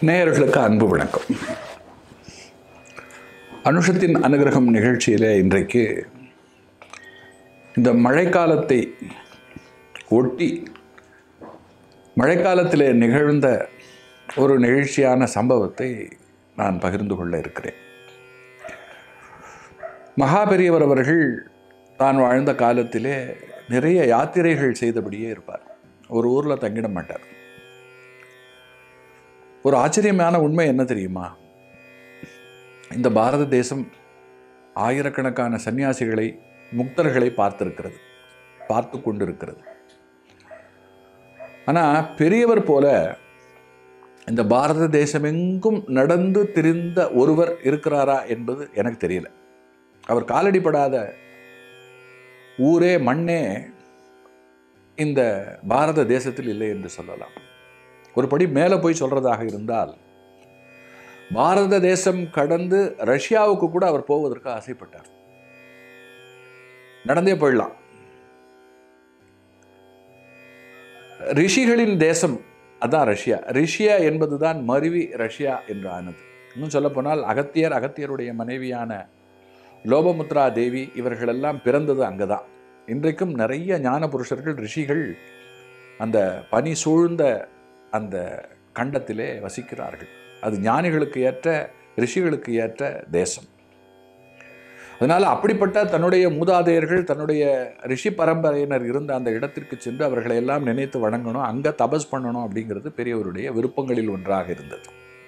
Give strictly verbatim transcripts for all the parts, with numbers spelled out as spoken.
நேயர்களுக்கு அன்பு வணக்கம். அனுஷத்தின் அனுகிரகம் நிகழ்ச்சியிலே இன்றைக்கு இந்த மழைக்காலத்தை ஒட்டி மழைக்காலத்திலே நிகழ்ந்த ஒரு நிகழ்ச்சியான சம்பவத்தை நான் பகிர்ந்து கொள்ள இருக்கிறேன். மகா பெரியவர் அவர்கள் தான் வாழ்ந்த காலத்திலே நிறைய யாத்திரைகள் செய்தபடியே இருப்பார். ஒரு ஊரில் தங்கிட மாட்டார். ஒரு ஆச்சரியமான உண்மை என்ன தெரியுமா? இந்த பாரத தேசம் ஆயிரக்கணக்கான சன்னியாசிகளை முக்தர்களை பார்த்திருக்கிறது, பார்த்து கொண்டிருக்கிறது. ஆனால் பெரியவர் போல இந்த பாரத தேசமெங்கும் நடந்து திரிந்த ஒருவர் இருக்கிறாரா என்பது எனக்கு தெரியல. அவர் காலடிப்படாத ஊரே மண்ணே இந்த பாரத தேசத்தில் இல்லை என்று சொல்லலாம். ஒரு படி மேலே போய் சொல்றதாக இருந்தால், பாரத தேசம் கடந்து ரஷ்யாவுக்கு கூட அவர் போவதற்கு ஆசைப்பட்டார். நடந்தே போயிடலாம். ரிஷிகளின் தேசம் அதான் ரஷ்யா. ரிஷியா என்பதுதான் மருவி ரஷ்யா என்று ஆனது. இன்னும் சொல்ல போனால் அகத்தியர், அகத்தியருடைய மனைவியான லோபமுத்ரா தேவி இவர்களெல்லாம் பிறந்தது அங்கதான். இன்றைக்கும் நிறைய ஞான புருஷர்கள், ரிஷிகள் அந்த பனி சூழ்ந்த அந்த கண்டத்திலே வசிக்கிறார்கள். அது ஞானிகளுக்கு ஏற்ற, ரிஷிகளுக்கு ஏற்ற தேசம். அதனால் அப்படிப்பட்ட தன்னுடைய மூதாதையர்கள், தன்னுடைய ரிஷி பரம்பரையினர் இருந்த அந்த இடத்திற்கு சென்று அவர்களை எல்லாம் நினைத்து வணங்கணும், அங்கே தபஸ் பண்ணணும் அப்படிங்கிறது பெரியவருடைய விருப்பங்களில் ஒன்றாக இருந்தது.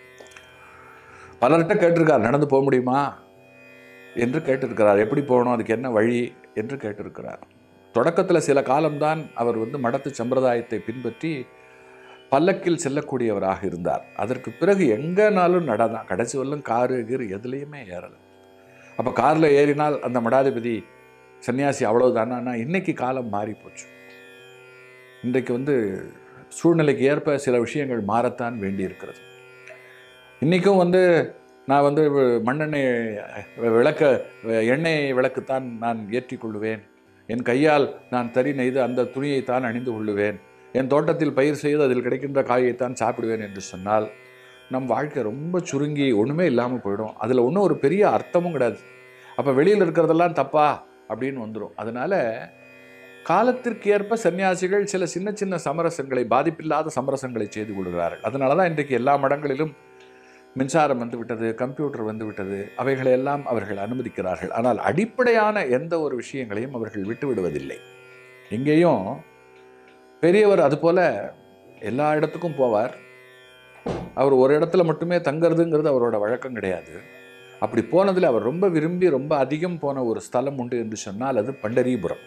பலர்கிட்ட கேட்டிருக்கார், நடந்து போக முடியுமா என்று கேட்டிருக்கிறார். எப்படி போகணும், அதுக்கு என்ன வழி என்று கேட்டிருக்கிறார். தொடக்கத்தில் சில காலம்தான் அவர் வந்து மடத்து சம்பிரதாயத்தை பின்பற்றி பல்லக்கில் செல்லக்கூடியவராக இருந்தார். அதற்கு பிறகு எங்கேனாலும் நடந்தான். கடைசி வரலும் காரு கீரு எதுலேயுமே ஏறலை. அப்போ காரில் ஏறினால் அந்த மடாதிபதி சன்னியாசி அவ்வளவுதானா? இன்னைக்கு காலம் மாறி போச்சு. இன்றைக்கு வந்து சூழ்நிலைக்கு ஏற்ப சில விஷயங்கள் மாறத்தான் வேண்டி இருக்கிறது. இன்றைக்கும் வந்து நான் வந்து மண்ணெண்ணெய் விளக்க எண்ணெய் விளக்குத்தான் நான் ஏற்றி கொள்ளுவேன், என் கையால் நான் தறி நெய்து அந்த துணியைத்தான் அணிந்து கொள்ளுவேன், என் தோட்டத்தில் பயிர் செய்து அதில் கிடைக்கின்ற காயைத்தான் சாப்பிடுவேன் என்று சொன்னால் நம் வாழ்க்கை ரொம்ப சுருங்கி ஒன்றுமே இல்லாமல் போயிடும். அதில் ஒன்றும் ஒரு பெரிய அர்த்தமும் கிடையாது. அப்போ வெளியில் இருக்கிறதெல்லாம் தப்பா அப்படின்னு வந்துடும். அதனால் காலத்திற்கு ஏற்ப சன்னியாசிகள் சில சின்ன சின்ன சமரசங்களை, பாதிப்பில்லாத சமரசங்களை செய்து கொள்கிறார்கள். அதனால தான் இன்றைக்கு எல்லா மடங்களிலும் மின்சாரம் வந்து விட்டது, கம்ப்யூட்டர் வந்து விட்டது, அவைகளையெல்லாம் அவர்கள் அனுமதிக்கிறார்கள். ஆனால் அடிப்படையான எந்த ஒரு விஷயங்களையும் அவர்கள் விட்டு விடுவதில்லை. எங்கேயும் பெரியவர் அதுபோல் எல்லா இடத்துக்கும் போவார். அவர் ஒரு இடத்துல மட்டுமே தங்கிறதுங்கிறது அவரோட வழக்கம் கிடையாது. அப்படி போனதில் அவர் ரொம்ப விரும்பி ரொம்ப அதிகம் போன ஒரு ஸ்தலம் உண்டு என்று சொன்னால் அது பண்டரிபுரம்.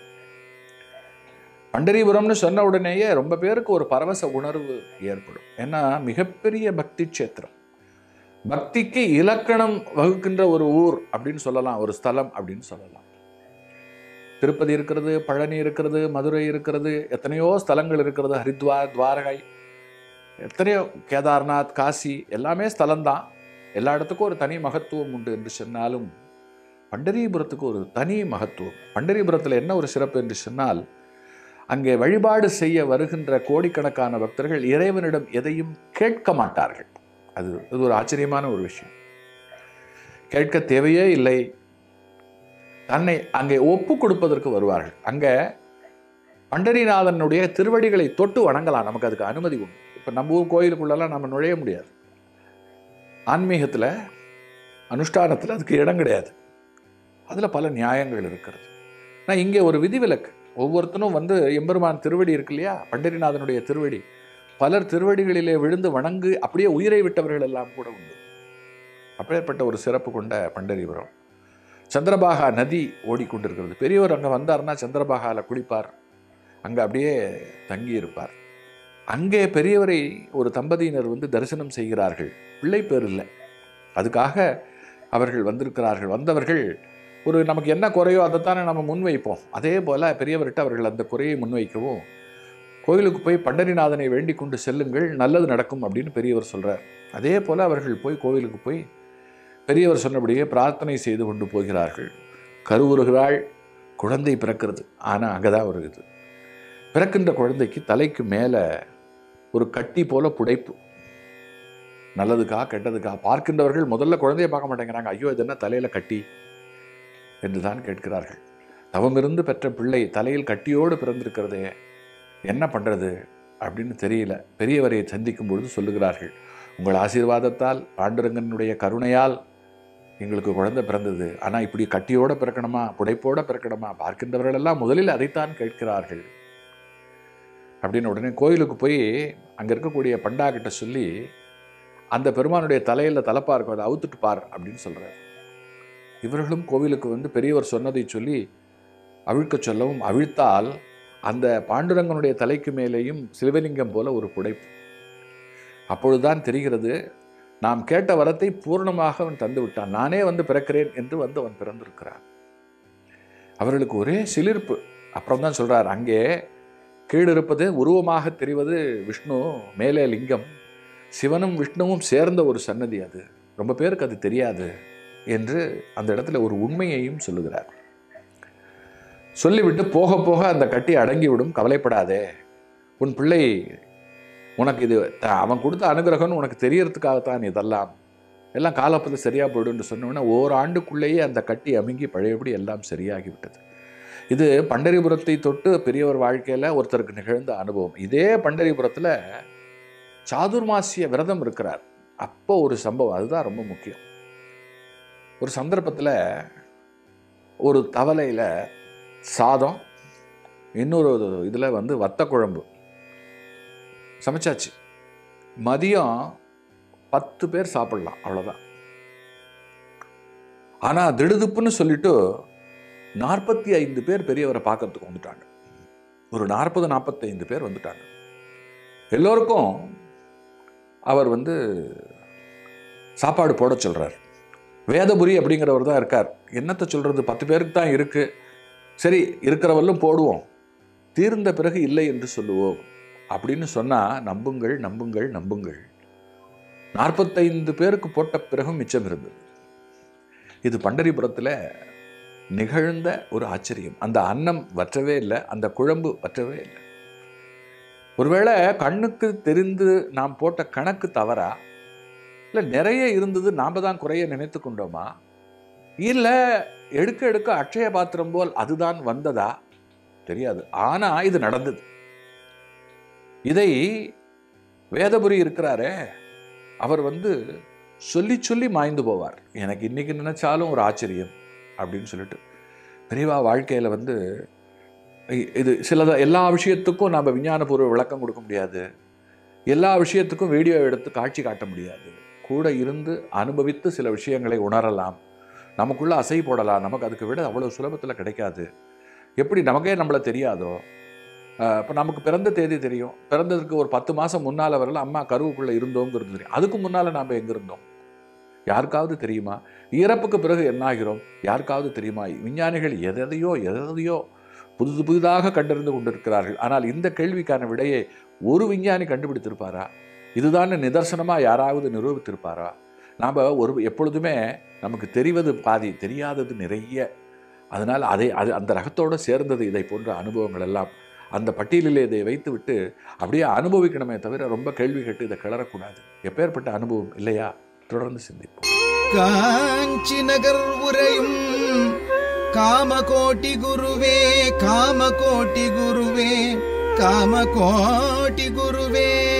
பண்டரிபுரம்னு சொன்ன உடனேயே ரொம்ப பேருக்கு ஒரு பரவச உணர்வு ஏற்படும். ஏன்னா மிகப்பெரிய பக்தி க்ஷேத்திரம், பக்திக்கு இலக்கணம் வகுக்கின்ற ஒரு ஊர் அப்படின்னு சொல்லலாம், ஒரு ஸ்தலம் அப்படின்னு சொல்லலாம். திருப்பதி இருக்கிறது, பழனி இருக்கிறது, மதுரை இருக்கிறது, எத்தனையோ ஸ்தலங்கள் இருக்கிறது, ஹரித்வார், துவாரகை, எத்தனையோ கேதார்நாத், காசி, எல்லாமே ஸ்தலம்தான். எல்லா இடத்துக்கும் ஒரு தனி மகத்துவம் உண்டு என்று சொன்னாலும் பண்டரிபுரத்துக்கு ஒரு தனி மகத்துவம். பண்டரிபுரத்தில் என்ன ஒரு சிறப்பு என்று சொன்னால், அங்கே வழிபாடு செய்ய வருகின்ற கோடிக்கணக்கான பக்தர்கள் இறைவனிடம் எதையும் கேட்க மாட்டார்கள். அது அது ஒரு ஆச்சரியமான ஒரு விஷயம். கேட்க தேவையே இல்லை. தன்னை அங்கே ஒப்பு கொடுப்பதற்கு வருவார்கள். அங்கே பண்டரிநாதனுடைய திருவடிகளை தொட்டு வணங்கலாம், நமக்கு அதுக்கு அனுமதி உண்டு. இப்போ நம்ம ஊர் கோயிலுக்குள்ளெல்லாம் நம்ம நுழைய முடியாது. ஆன்மீகத்தில், அனுஷ்டானத்தில் அதுக்கு இடம் கிடையாது. அதில் பல நியாயங்கள் இருக்கிறது. நான் இங்கே ஒரு விதிவிலக்கு. ஒவ்வொருத்தனும் வந்து எம்பெருமான் திருவடி இருக்கு இல்லையா, பண்டரிநாதனுடைய திருவடி, பலர் திருவடிகளிலே விழுந்து வணங்கு அப்படியே உயிரை விட்டவர்கள் எல்லாம் கூட உண்டு. அப்படிப்பட்ட ஒரு சிறப்பு கொண்ட பண்டரிபுரம். சந்திரபாகா நதி ஓடிக்கொண்டிருக்கிறது. பெரியவர் அங்கே வந்தார்னா சந்திரபாகாவில் குளிப்பார், அங்கே அப்படியே தங்கி இருப்பார். அங்கே பெரியவரை ஒரு தம்பதியினர் வந்து தரிசனம் செய்கிறார்கள். பிள்ளை பேர் இல்லை, அதுக்காக அவர்கள் வந்திருக்கிறார்கள். வந்தவர்கள் ஒரு நமக்கு என்ன குறையோ அதைத்தானே நம்ம முன்வைப்போம். அதே போல் பெரியவர்கிட்ட அவர்கள் அந்த குறையை முன்வைக்கவும், கோயிலுக்கு போய் பண்டரிநாதனை வேண்டிக் கொண்டு செல்லுங்கள், நல்லது நடக்கும் அப்படின்னு பெரியவர் சொல்கிறார். அதே போல் அவர்கள் போய் கோவிலுக்கு போய் பெரியவர் சொன்னபடியே பிரார்த்தனை செய்து கொண்டு போகிறார்கள். கருவுறுகிறாள், குழந்தை பிறக்கிறது. ஆனால் அங்கே தான் ஒரு இது, பிறக்கின்ற குழந்தைக்கு தலைக்கு மேலே ஒரு கட்டி போல புடைப்பு, நல்லதுக்கா கெட்டதுக்கா? பார்க்கின்றவர்கள் முதல்ல குழந்தையை பார்க்க மாட்டேங்கிறாங்க. ஐயோ இது என்ன தலையில் கட்டி என்று தான் கேட்கிறார்கள். தவமிருந்து பெற்ற பிள்ளை தலையில் கட்டியோடு பிறந்திருக்கிறதே, என்ன பண்ணுறது அப்படின்னு தெரியல. பெரியவரை சந்திக்கும் பொழுது சொல்லுகிறார்கள், உங்கள் ஆசீர்வாதத்தால் பாண்டுரங்கனுடைய கருணையால் எங்களுக்கு குழந்தை பிறந்தது. ஆனால் இப்படி கட்டியோடு பிறக்கணுமா, புடைப்போடு பிறக்கணுமா? பார்க்கின்றவர்களெல்லாம் முதலில் அதைத்தான் கேட்கிறார்கள் அப்படின்னு உடனே கோயிலுக்கு போய் அங்கே இருக்கக்கூடிய பண்டா கிட்ட சொல்லி அந்த பெருமானுடைய தலையில் தலைப்பா இருக்கும், அதை அவுத்துட்டு பார் அப்படின்னு சொல்கிறார். இவர்களும் கோவிலுக்கு வந்து பெரியவர் சொன்னதை சொல்லி அவிழ்க்க சொல்லவும், அவிழ்த்தால் அந்த பாண்டுரங்கனுடைய தலைக்கு மேலேயும் சிவலிங்கம் போல ஒரு புடைப்பு. அப்பொழுதுதான் தெரிகிறது, நாம் கேட்ட வரத்தை பூர்ணமாக அவன் தந்து விட்டான். நானே வந்து பிறக்கிறேன் என்று வந்து அவன் பிறந்திருக்கிறான். அவர்களுக்கு ஒரே சிலிர்ப்பு. அப்புறம் தான் சொல்றார், அங்கே கீழ் இருப்பது உருவமாக தெரிவது விஷ்ணு, மேலே லிங்கம். சிவனும் விஷ்ணுவும் சேர்ந்த ஒரு சன்னதி அது. ரொம்ப பேருக்கு அது தெரியாது என்று அந்த இடத்துல ஒரு உண்மையையும் சொல்லுகிறார். சொல்லிவிட்டு போக போக அந்த கட்டி அடங்கிவிடும், கவலைப்படாதே. உன் பிள்ளை உனக்கு இது அவன் கொடுத்த அனுகிரகம் உனக்கு தெரியறதுக்காகத்தான் இதெல்லாம், எல்லாம் காலப்பத்தில் சரியாக போய்டுன்னு சொன்னோன்னா ஓராண்டுக்குள்ளேயே அந்த கட்டி அமுங்கி பழையபடி எல்லாம் சரியாகிவிட்டது. இது பண்டரிபுரத்தை தொட்டு பெரியவர் வாழ்க்கையில் ஒருத்தருக்கு நிகழ்ந்த அனுபவம். இதே பண்டரிபுரத்தில் சாதுர்மாசிய விரதம் இருக்கிறார். அப்போ ஒரு சம்பவம், அதுதான் ரொம்ப முக்கியம். ஒரு சந்தர்ப்பத்தில் ஒரு தவளையில் சாதம், இன்னொரு இதில் வந்து வத்த குழம்பு சமைச்சாச்சு. மதியம் பத்து பேர் சாப்பிடலாம், அவ்வளோதான். ஆனால் திடுதுப்புன்னு சொல்லிட்டு நாற்பத்தி ஐந்து பேர் பெரியவரை பார்க்கறதுக்கு வந்துட்டாங்க. ஒரு நாற்பது நாற்பத்தைந்து பேர் வந்துட்டாங்க. எல்லோருக்கும் அவர் வந்து சாப்பாடு போட சொல்கிறார். வேதபுரி அப்படிங்கிறவர் தான் இருக்கார். என்னத்தை சொல்கிறது, பத்து பேருக்கு தான் இருக்குது, சரி இருக்கிறவர்களும் போடுவோம், தீர்ந்த பிறகு இல்லை என்று சொல்லுவோம் அப்படின்னு சொன்னால் நம்புங்கள் நம்புங்கள் நம்புங்கள், நாற்பத்தைந்து பேருக்கு போட்ட பிறகும் மிச்சம் இருந்தது. இது பண்டரிபுரத்தில் நிகழ்ந்த ஒரு ஆச்சரியம். அந்த அன்னம் வற்றவே இல்லை, அந்த குழம்பு வற்றவே இல்லை. ஒருவேளை கண்ணுக்கு தெரிந்து நாம் போட்ட கணக்கு தவறா, இல்லை நிறைய இருந்தது நாம் தான் குறைய நினைத்து கொண்டோமா, இல்லை எடுக்க எடுக்க அட்சய பாத்திரம் போல் அதுதான் வந்ததா தெரியாது. ஆனால் இது நடந்தது. இதை வேதபுரி இருக்கிறாரே, அவர் வந்து சொல்லி சொல்லி மாய்ந்து போவார். எனக்கு இன்னைக்கு நினைச்சாலும் ஒரு ஆச்சரியம் அப்படின்னு சொல்லிட்டு பெரியவா வாழ்க்கையில் வந்து இது சில எல்லா விஷயத்துக்கும் நம்ம விஞ்ஞானபூர்வ விளக்கம் கொடுக்க முடியாது, எல்லா விஷயத்துக்கும் வீடியோ எடுத்து காட்சி காட்ட முடியாது. கூட இருந்து அனுபவித்து சில விஷயங்களை உணரலாம், நமக்குள்ளே அசை போடலாம். நமக்கு அதுக்கு விட அவ்வளோ சுலபத்தில் கிடைக்காது. எப்படி நமக்கே நம்மளை தெரியாதோ, இப்போ நமக்கு பிறந்த தேதி தெரியும், பிறந்ததுக்கு ஒரு பத்து மாதம் முன்னால் வரல அம்மா கருவுக்குள்ளே இருந்தோங்கிறது தெரியும். அதுக்கு முன்னால் நாம் எங்கே இருந்தோம் யாருக்காவது தெரியுமா? இறப்புக்கு பிறகு என்னாகிறோம் யாருக்காவது தெரியுமா? விஞ்ஞானிகள் எதையோ எதையோ புது புதிதாக கண்டறிந்து கொண்டிருக்கிறார்கள். ஆனால் இந்த கேள்விக்கான விடையை ஒரு விஞ்ஞானி கண்டுபிடித்திருப்பாரா? இதுதான் நிதர்சனமாக யாராவது நிரூபித்திருப்பாரா? நாம் ஒரு எப்பொழுதுமே நமக்கு தெரிவது பாதி, தெரியாதது நிறைய. அதனால் அதை அது அந்த ரகத்தோடு சேர்ந்தது இதை போன்ற அனுபவங்கள் எல்லாம். அந்த பட்டியலில் இதை வைத்து விட்டு அப்படியே அனுபவிக்கணுமே தவிர ரொம்ப கேள்வி கேட்டு இதை கிளறக்கூடாது. எப்பேற்பட்ட அனுபவம் இல்லையா? தொடர்ந்து சிந்திப்போம். காஞ்சி நகர் உரையும் காமகோட்டி குருவே, காமகோட்டி குருவே, காமகோட்டி குருவே.